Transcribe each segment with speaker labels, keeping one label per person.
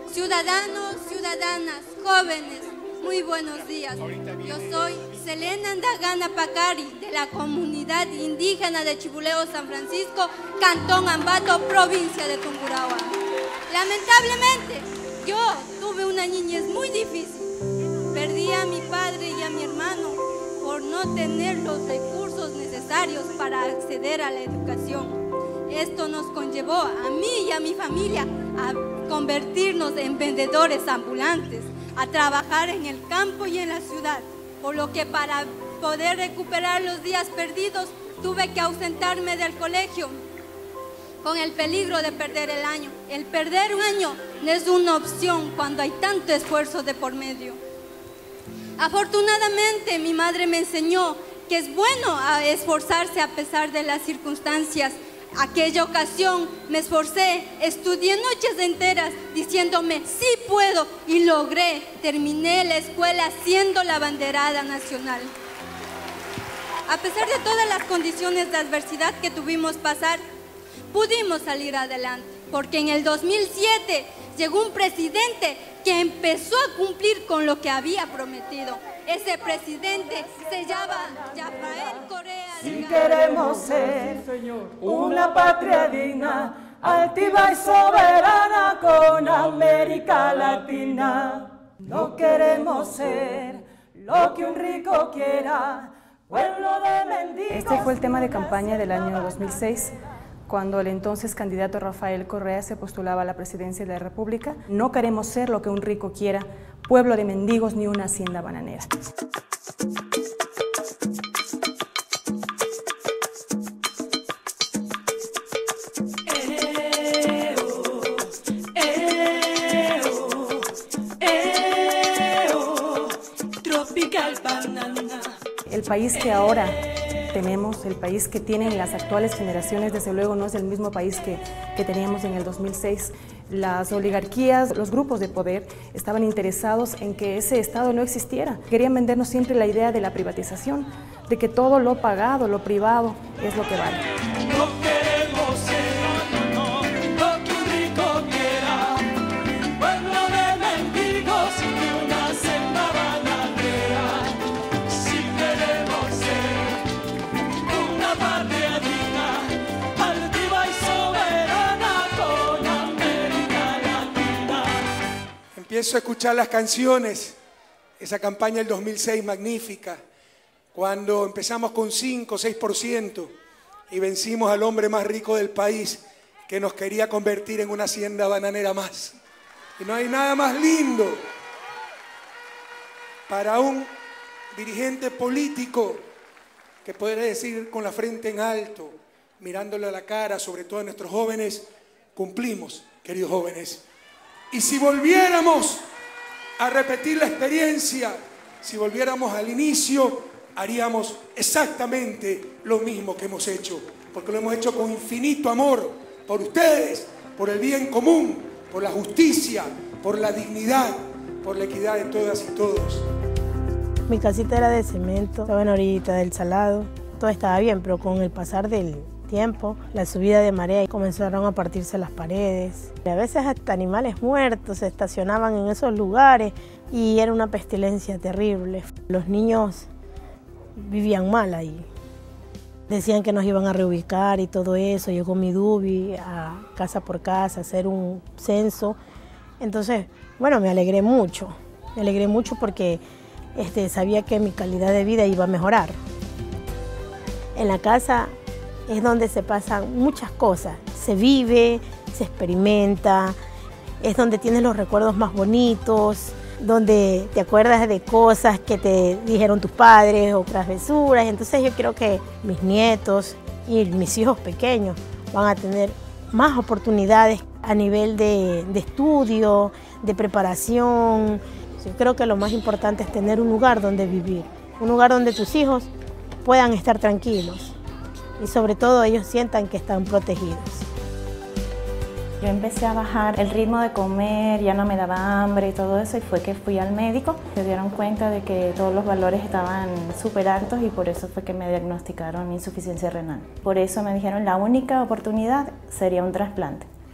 Speaker 1: Ciudadanos, ciudadanas, jóvenes, muy buenos días. Yo soy Selena Ndagana Pacari, de la comunidad indígena de Chibuleo San Francisco, Cantón Ambato, provincia de Tungurahua. Lamentablemente, yo tuve una niñez muy difícil. Perdí a mi padre y a mi hermano por no tener los recursos necesarios para acceder a la educación. Esto nos conllevó a mí y a mi familia a convertirnos en vendedores ambulantes, a trabajar en el campo y en la ciudad, por lo que para poder recuperar los días perdidos tuve que ausentarme del colegio con el peligro de perder el año. El perder un año no es una opción cuando hay tanto esfuerzo de por medio. Afortunadamente mi madre me enseñó que es bueno esforzarse a pesar de las circunstancias. Aquella ocasión me esforcé, estudié noches enteras diciéndome sí puedo y logré, terminé la escuela siendo la abanderada nacional. A pesar de todas las condiciones de adversidad que tuvimos pasar, pudimos salir adelante, porque en el 2007 llegó un presidente que empezó a cumplir con lo que había prometido. Ese presidente se llama Rafael Correa
Speaker 2: Si queremos ser una patria digna, altiva y soberana con América Latina. No queremos ser lo que un rico quiera, pueblo de mendigos.
Speaker 3: Este fue el tema de campaña del año 2006. Cuando el entonces candidato Rafael Correa se postulaba a la presidencia de la República. No queremos ser lo que un rico quiera, pueblo de mendigos ni una hacienda bananera.
Speaker 2: Tropical banana.
Speaker 3: El país que ahora tenemos, el país que tienen las actuales generaciones, desde luego no es el mismo país que teníamos en el 2006. Las oligarquías, los grupos de poder estaban interesados en que ese Estado no existiera. Querían vendernos siempre la idea de la privatización, de que todo lo pagado, lo privado, es lo que vale.
Speaker 2: No queremos ser lo que un rico quiera, pueblo de mendigos y una selva bananera. Si queremos ser una patria digna, altiva y soberana con América Latina.
Speaker 4: Empiezo a escuchar las canciones, esa campaña del 2006 magnífica, cuando empezamos con 5 o 6% y vencimos al hombre más rico del país que nos quería convertir en una hacienda bananera más. Y no hay nada más lindo para un dirigente político que poder decir con la frente en alto, mirándole a la cara, sobre todo a nuestros jóvenes, cumplimos, queridos jóvenes. Y si volviéramos a repetir la experiencia, si volviéramos al inicio, haríamos exactamente lo mismo que hemos hecho, porque lo hemos hecho con infinito amor por ustedes, por el bien común, por la justicia, por la dignidad, por la equidad de todas y todos.
Speaker 5: Mi casita era de cemento, estaba en la orillita del Salado, todo estaba bien, pero con el pasar del tiempo, la subida de marea, comenzaron a partirse las paredes. A veces hasta animales muertos se estacionaban en esos lugares y era una pestilencia terrible. Los niños vivían mal ahí. Decían que nos iban a reubicar y todo eso. Llegó Midubi a casa por casa a hacer un censo. Entonces, bueno, me alegré mucho porque sabía que mi calidad de vida iba a mejorar. En la casa es donde se pasan muchas cosas. Se vive, se experimenta, es donde tienes los recuerdos más bonitos, donde te acuerdas de cosas que te dijeron tus padres o travesuras. Entonces yo creo que mis nietos y mis hijos pequeños van a tener más oportunidades a nivel de estudio, de preparación. Yo creo que lo más importante es tener un lugar donde vivir, un lugar donde tus hijos puedan estar tranquilos y sobre todo ellos sientan que están protegidos.
Speaker 6: Yo empecé a bajar el ritmo de comer, ya no me daba hambre y todo eso, y fue que fui al médico. Se dieron cuenta de que todos los valores estaban súper altos y por eso fue que me diagnosticaron insuficiencia renal. Por eso me dijeron la única oportunidad sería un trasplante.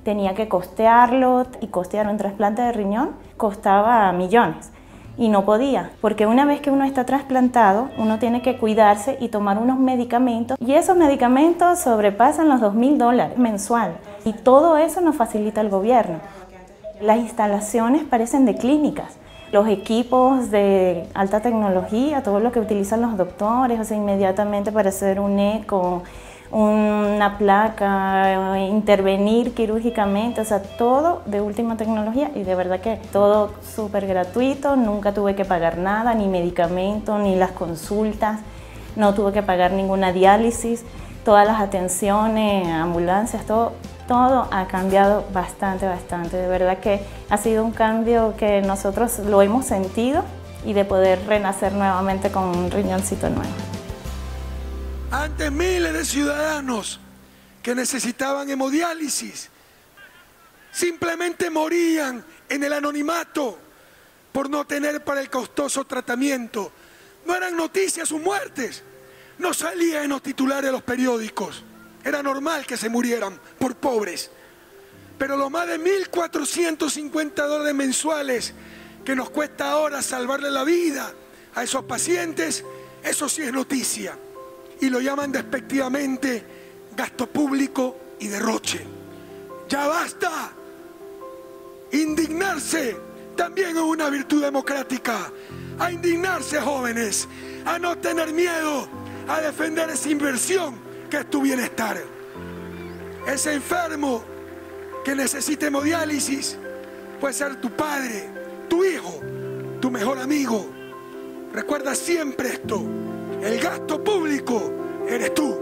Speaker 6: tenía que costearlo y costear un trasplante de riñón costaba millones. Y no podía, porque una vez que uno está trasplantado, uno tiene que cuidarse y tomar unos medicamentos, y esos medicamentos sobrepasan los $2.000 mensual, y todo eso nos facilita el gobierno. Las instalaciones parecen de clínicas, los equipos de alta tecnología, todo lo que utilizan los doctores, o sea, inmediatamente para hacer un eco, una placa, intervenir quirúrgicamente, o sea, todo de última tecnología, y de verdad que todo súper gratuito, nunca tuve que pagar nada, ni medicamentos, ni las consultas, no tuve que pagar ninguna diálisis, todas las atenciones, ambulancias, todo ha cambiado bastante, de verdad que ha sido un cambio que nosotros lo hemos sentido, y de poder renacer nuevamente con un riñoncito nuevo.
Speaker 4: Antes miles de ciudadanos que necesitaban hemodiálisis simplemente morían en el anonimato por no tener para el costoso tratamiento. No eran noticias sus muertes, no salían en los titulares de los periódicos. Era normal que se murieran por pobres. Pero los más de $1.450 mensuales que nos cuesta ahora salvarle la vida a esos pacientes, eso sí es noticia. Y lo llaman despectivamente gasto público y derroche. ¡Ya basta! Indignarse también es una virtud democrática. A indignarse, jóvenes, a no tener miedo, a defender esa inversión que es tu bienestar. Ese enfermo que necesita hemodiálisis puede ser tu padre, tu hijo, tu mejor amigo. Recuerda siempre esto: el gasto público eres tú.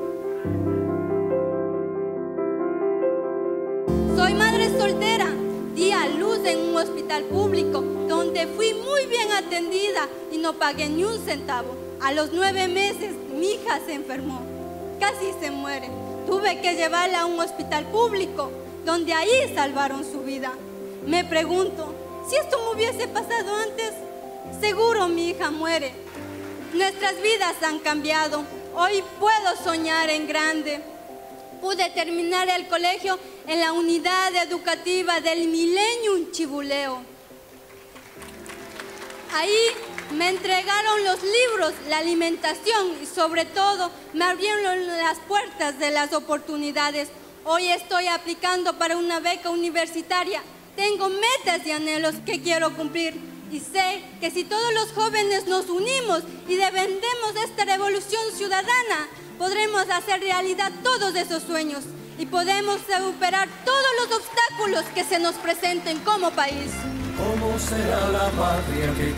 Speaker 1: Soy madre soltera, di a luz en un hospital público donde fui muy bien atendida y no pagué ni un centavo. A los 9 meses mi hija se enfermó, casi se muere. Tuve que llevarla a un hospital público donde ahí salvaron su vida. Me pregunto, si esto me hubiese pasado antes, seguro mi hija muere. Nuestras vidas han cambiado. Hoy puedo soñar en grande. Pude terminar el colegio en la unidad educativa del Millennium Chibuleo. Ahí me entregaron los libros, la alimentación y sobre todo me abrieron las puertas de las oportunidades. Hoy estoy aplicando para una beca universitaria. Tengo metas y anhelos que quiero cumplir. Y sé que si todos los jóvenes nos unimos y defendemos esta revolución ciudadana, podremos hacer realidad todos esos sueños y podemos superar todos los obstáculos que se nos presenten como país.
Speaker 2: ¿Cómo será la patria que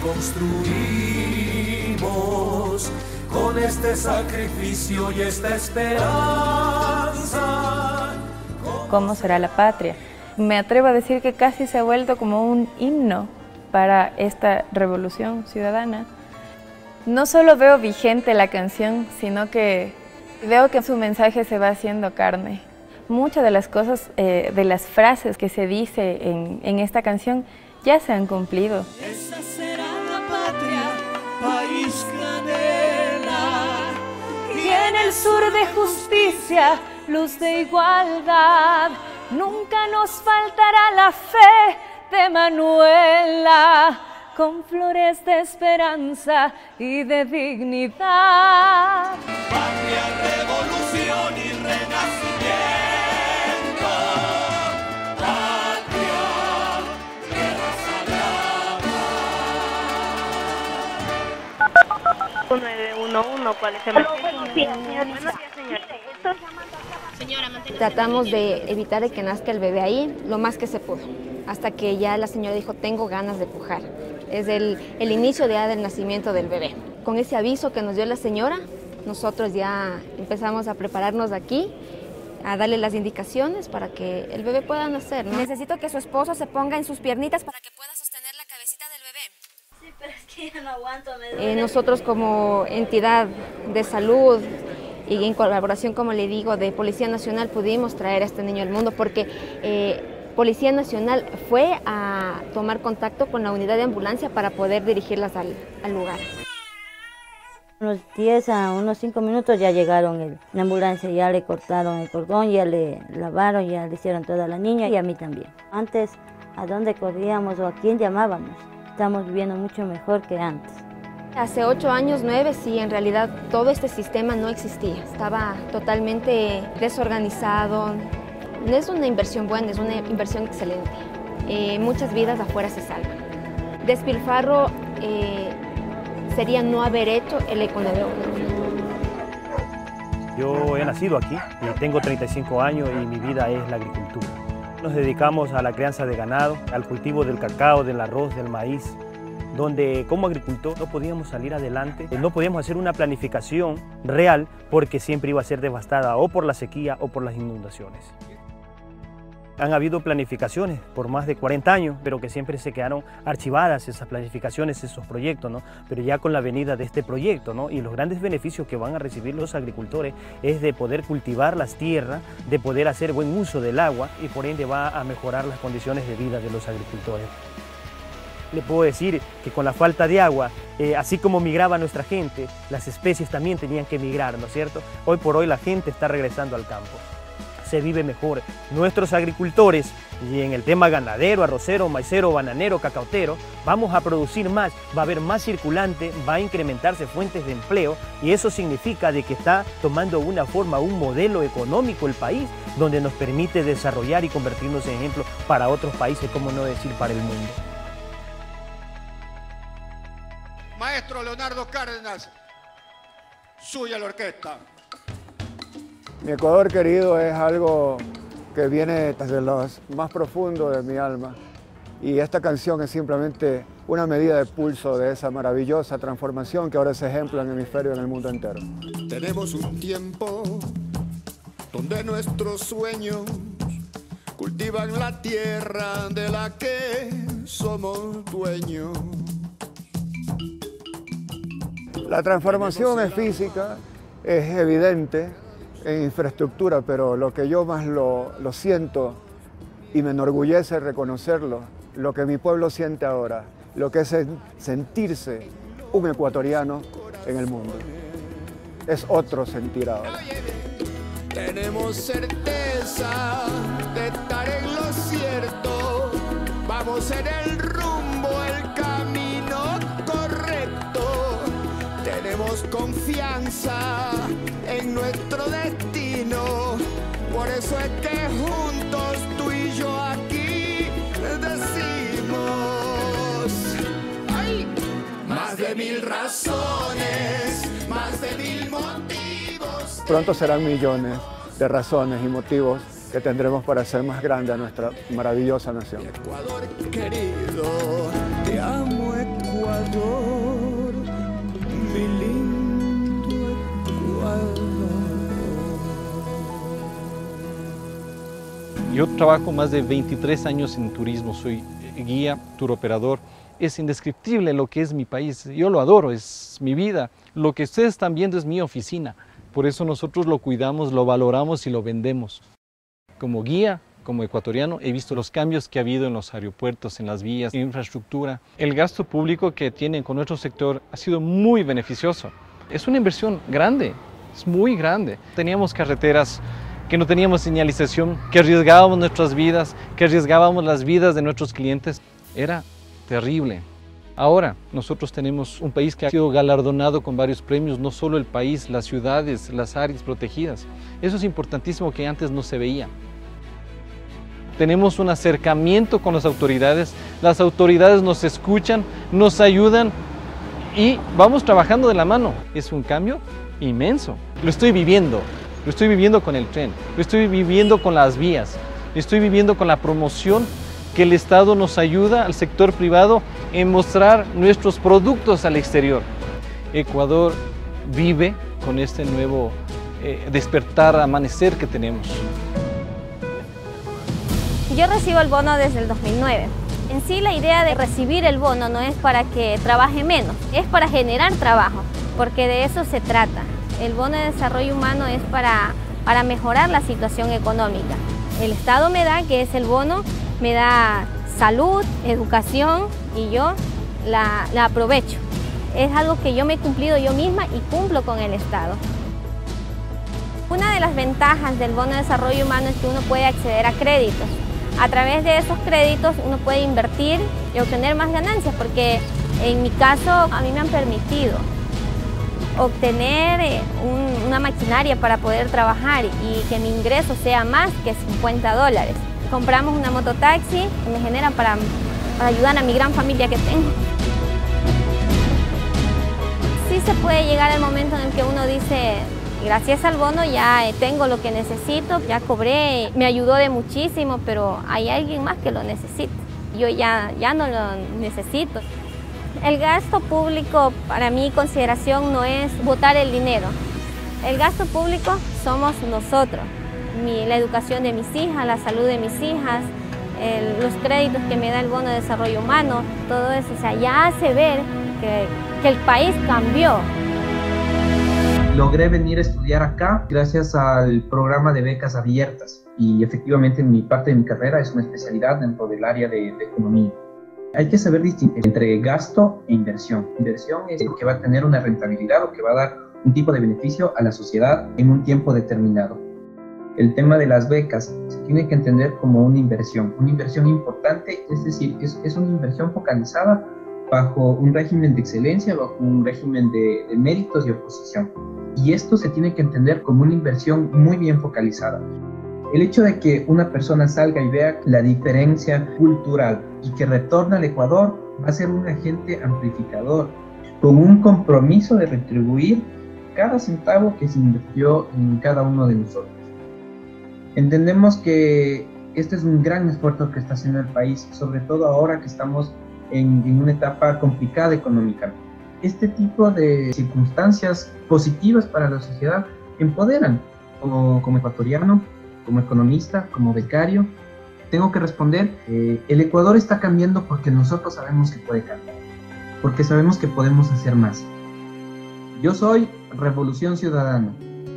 Speaker 2: construimos con este sacrificio y esta esperanza?
Speaker 7: ¿Cómo será la patria? Me atrevo a decir que casi se ha vuelto como un himno para esta revolución ciudadana. No solo veo vigente la canción, sino que veo que su mensaje se va haciendo carne. Muchas de las cosas, de las frases que se dice en esta canción ya se han cumplido.
Speaker 2: Esa será la patria, país canela, y en el sur de justicia, luz de igualdad. Nunca nos faltará la fe de Manuela, con flores de esperanza y de dignidad. Patria, revolución y renacimiento. Patria, tierra sagrada.
Speaker 8: 911, ¿cuál es el mensaje? Buenos días, señorita.
Speaker 9: Tratamos de evitar que nazca el bebé ahí lo más que se pudo, hasta que ya la señora dijo, tengo ganas de pujar. Es el inicio ya del nacimiento del bebé. Con ese aviso que nos dio la señora, nosotros ya empezamos a prepararnos aquí, a darle las indicaciones para que el bebé pueda nacer, ¿no? Necesito que su esposo se ponga en sus piernitas para que pueda sostener la cabecita del bebé.
Speaker 8: Sí, pero es que ya no aguanto, me
Speaker 9: duele. Nosotros como entidad de salud y en colaboración, como le digo, de Policía Nacional, pudimos traer a este niño al mundo porque Policía Nacional fue a tomar contacto con la unidad de ambulancia para poder dirigirlas al lugar.
Speaker 10: Unos 10 a unos 5 minutos ya llegaron la ambulancia, ya le cortaron el cordón, ya le lavaron, ya le hicieron toda la niña y a mí también. Antes, ¿a dónde corríamos o a quién llamábamos? Estamos viviendo mucho mejor que antes.
Speaker 9: Hace 8 años, 9, sí, en realidad todo este sistema no existía. Estaba totalmente desorganizado. No es una inversión buena, es una inversión excelente. Muchas vidas afuera se salvan. Despilfarro sería no haber hecho el economía.
Speaker 11: Yo he nacido aquí y tengo 35 años y mi vida es la agricultura. Nos dedicamos a la crianza de ganado, al cultivo del cacao, del arroz, del maíz, donde como agricultor no podíamos salir adelante, no podíamos hacer una planificación real porque siempre iba a ser devastada o por la sequía o por las inundaciones. Han habido planificaciones por más de 40 años, pero que siempre se quedaron archivadas esas planificaciones, esos proyectos, ¿no? Pero ya con la venida de este proyecto, ¿no? Y los grandes beneficios que van a recibir los agricultores es de poder cultivar las tierras, de poder hacer buen uso del agua y por ende va a mejorar las condiciones de vida de los agricultores. Le puedo decir que con la falta de agua, así como migraba nuestra gente, las especies también tenían que migrar, ¿no es cierto? Hoy por hoy la gente está regresando al campo. Se vive mejor. Nuestros agricultores, y en el tema ganadero, arrocero, maicero, bananero, cacautero, vamos a producir más, va a haber más circulante, va a incrementarse fuentes de empleo y eso significa de que está tomando una forma, un modelo económico el país donde nos permite desarrollar y convertirnos en ejemplo para otros países, como no decir para el mundo.
Speaker 12: Maestro Leonardo Cárdenas, suya la orquesta.
Speaker 13: Mi Ecuador querido es algo que viene desde lo más profundo de mi alma y esta canción es simplemente una medida de pulso de esa maravillosa transformación que ahora es ejemplo en el hemisferio y en el mundo entero.
Speaker 12: Tenemos un tiempo donde nuestros sueños cultivan la tierra de la que somos dueños.
Speaker 13: La transformación es física, es evidente en infraestructura, pero lo que yo más lo siento y me enorgullece reconocerlo, lo que mi pueblo siente ahora, lo que es sentirse un ecuatoriano en el mundo. Es otro sentir ahora.
Speaker 12: Tenemos certeza de estar en lo cierto, vamos en el rumbo, el camino correcto. Tenemos confianza en nuestro destino, por eso es que juntos tú y yo aquí decimos, ¡ay! Más de 1000 razones, más de 1000 motivos.
Speaker 13: Pronto serán millones de razones y motivos que tendremos para hacer más grande a nuestra maravillosa nación.
Speaker 12: Ecuador querido, te amo Ecuador, mi lindo Ecuador.
Speaker 14: Yo trabajo más de 23 años en turismo, soy guía, tour operador. Es indescriptible lo que es mi país, yo lo adoro, es mi vida. Lo que ustedes están viendo es mi oficina, por eso nosotros lo cuidamos, lo valoramos y lo vendemos. Como guía, como ecuatoriano, he visto los cambios que ha habido en los aeropuertos, en las vías, en infraestructura. El gasto público que tienen con nuestro sector ha sido muy beneficioso. Es una inversión grande, es muy grande. Teníamos carreteras que no teníamos señalización, que arriesgábamos nuestras vidas, que arriesgábamos las vidas de nuestros clientes. Era terrible. Ahora nosotros tenemos un país que ha sido galardonado con varios premios, no solo el país, las ciudades, las áreas protegidas. Eso es importantísimo que antes no se veía. Tenemos un acercamiento con las autoridades nos escuchan, nos ayudan y vamos trabajando de la mano. Es un cambio inmenso. Lo estoy viviendo con el tren, lo estoy viviendo con las vías, lo estoy viviendo con la promoción que el Estado nos ayuda al sector privado en mostrar nuestros productos al exterior. Ecuador vive con este nuevo despertar, amanecer que tenemos.
Speaker 15: Yo recibo el bono desde el 2009. En sí la idea de recibir el bono no es para que trabaje menos, es para generar trabajo, porque de eso se trata. El bono de desarrollo humano es para mejorar la situación económica. El Estado me da, que es el bono, me da salud, educación y yo la aprovecho. es algo que yo me he cumplido yo misma y cumplo con el Estado. Una de las ventajas del bono de desarrollo humano es que uno puede acceder a créditos. A través de esos créditos uno puede invertir y obtener más ganancias, porque en mi caso a mí me han permitido obtener una maquinaria para poder trabajar y que mi ingreso sea más que $50. Compramos una mototaxi y me genera para ayudar a mi gran familia que tengo. Sí se puede llegar el momento en el que uno dice, gracias al bono ya tengo lo que necesito, ya cobré, me ayudó de muchísimo, pero hay alguien más que lo necesita. Yo ya no lo necesito. El gasto público, para mi consideración, no es botar el dinero. El gasto público somos nosotros. La educación de mis hijas, la salud de mis hijas, los créditos que me da el bono de desarrollo humano, todo eso, o sea, ya hace ver que el país cambió.
Speaker 16: Logré venir a estudiar acá gracias al programa de becas abiertas y efectivamente en mi parte de mi carrera es una especialidad dentro del área de economía. Hay que saber distinguir entre gasto e inversión. Inversión es lo que va a tener una rentabilidad o que va a dar un tipo de beneficio a la sociedad en un tiempo determinado. El tema de las becas se tiene que entender como una inversión importante, es decir, es una inversión focalizada bajo un régimen de excelencia, bajo un régimen de méritos y oposición. Y esto se tiene que entender como una inversión muy bien focalizada. El hecho de que una persona salga y vea la diferencia cultural y que retorna al Ecuador va a ser un agente amplificador, con un compromiso de retribuir cada centavo que se invirtió en cada uno de nosotros. Entendemos que este es un gran esfuerzo que está haciendo el país, sobre todo ahora que estamos en una etapa complicada económicamente. Este tipo de circunstancias positivas para la sociedad empoderan. Como ecuatoriano, como economista, como becario, tengo que responder, el Ecuador está cambiando porque nosotros sabemos que puede cambiar, porque sabemos que podemos hacer más. Yo soy Revolución Ciudadana.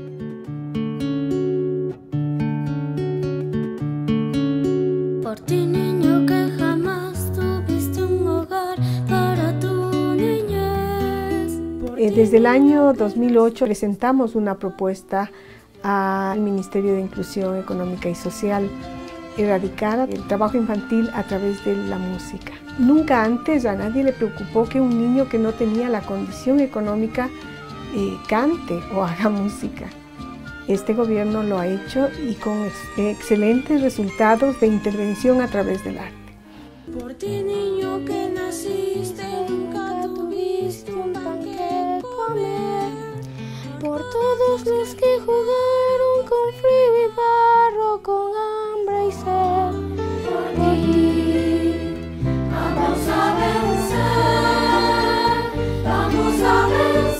Speaker 17: Por ti, niño, que jamás tuviste un hogar para tu niñez.
Speaker 18: Desde el año 2008 presentamos una propuesta al Ministerio de Inclusión Económica y Social, erradicar el trabajo infantil a través de la música. Nunca antes a nadie le preocupó que un niño que no tenía la condición económica cante o haga música. Este gobierno lo ha hecho y con excelentes resultados de intervención a través del arte.
Speaker 17: Por ti, niño, que naciste, nunca tuviste un pan que comer. Por todos los que jugaron con frío y barro, con hambre y sed. Por ti, vamos a vencer, vamos a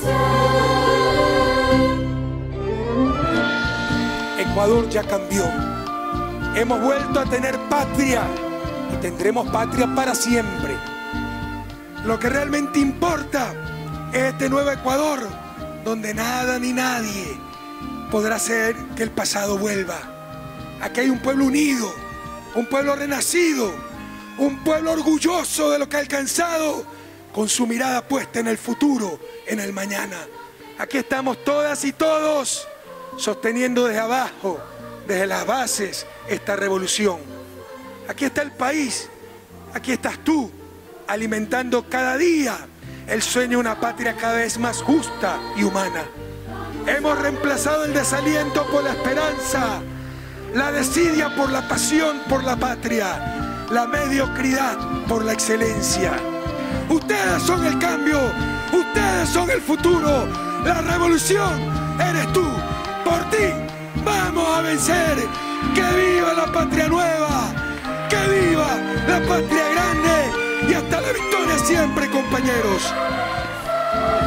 Speaker 17: vencer.
Speaker 4: Ecuador ya cambió. Hemos vuelto a tener patria y tendremos patria para siempre. Lo que realmente importa es este nuevo Ecuador, donde nada ni nadie podrá hacer que el pasado vuelva. Aquí hay un pueblo unido, un pueblo renacido, un pueblo orgulloso de lo que ha alcanzado, con su mirada puesta en el futuro, en el mañana. Aquí estamos todas y todos sosteniendo desde abajo, desde las bases, esta revolución. Aquí está el país, aquí estás tú, alimentando cada día el sueño de una patria cada vez más justa y humana. Hemos reemplazado el desaliento por la esperanza, la desidia por la pasión por la patria, la mediocridad por la excelencia. Ustedes son el cambio, ustedes son el futuro, la revolución eres tú. Por ti vamos a vencer. ¡Que viva la patria nueva! ¡Que viva la patria grande! Y hasta la victoria siempre, compañeros.